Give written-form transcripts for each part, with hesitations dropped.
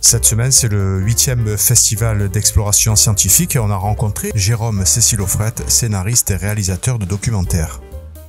Cette semaine, c'est le 8e festival d'exploration scientifique et on a rencontré Jérôme Cécile Offrette, scénariste et réalisateur de documentaires.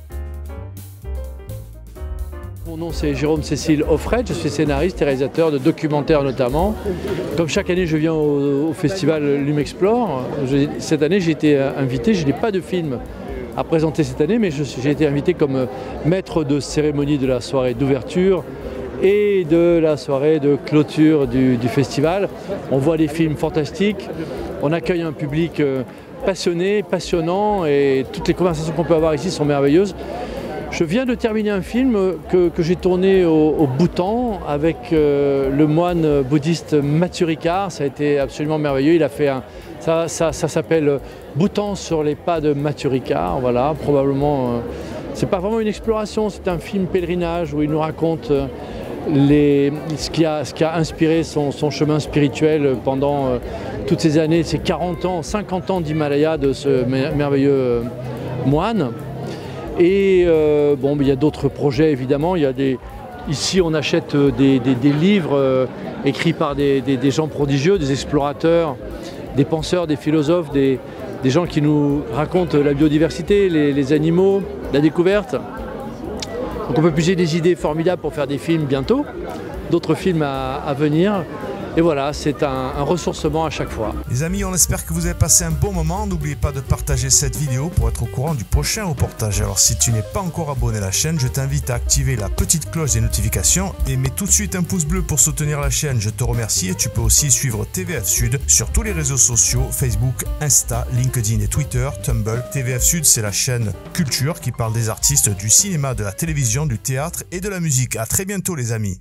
Mon nom c'est Jérôme Cécile Offrette, je suis scénariste et réalisateur de documentaires notamment. Comme chaque année je viens au festival Lumexplore. Cette année j'ai été invité, je n'ai pas de film à présenter cette année, mais j'ai été invité comme maître de cérémonie de la soirée d'ouverture et de la soirée de clôture du festival. On voit des films fantastiques, on accueille un public passionné, passionnant et toutes les conversations qu'on peut avoir ici sont merveilleuses. Je viens de terminer un film que j'ai tourné au Bhoutan avec le moine bouddhiste Matthieu Ricard. Ça a été absolument merveilleux. Il a fait ça s'appelle Bhoutan sur les pas de Matthieu Ricard. Voilà, probablement, c'est pas vraiment une exploration, c'est un film pèlerinage où il nous raconte ce qui a inspiré son chemin spirituel pendant toutes ces années, ces 40 ans, 50 ans d'Himalaya de ce merveilleux moine. Et il y a d'autres projets évidemment. Ici on achète des livres écrits par des gens prodigieux, des explorateurs, des penseurs, des philosophes, des gens qui nous racontent la biodiversité, les animaux, la découverte. Donc on peut puiser des idées formidables pour faire des films bientôt, d'autres films à venir. Et voilà, c'est un ressourcement à chaque fois. Les amis, on espère que vous avez passé un bon moment. N'oubliez pas de partager cette vidéo pour être au courant du prochain reportage. Alors si tu n'es pas encore abonné à la chaîne, je t'invite à activer la petite cloche des notifications et mets tout de suite un pouce bleu pour soutenir la chaîne. Je te remercie et tu peux aussi suivre TVF Sud sur tous les réseaux sociaux, Facebook, Insta, LinkedIn et Twitter, Tumblr. TVF Sud, c'est la chaîne culture qui parle des artistes du cinéma, de la télévision, du théâtre et de la musique. À très bientôt les amis.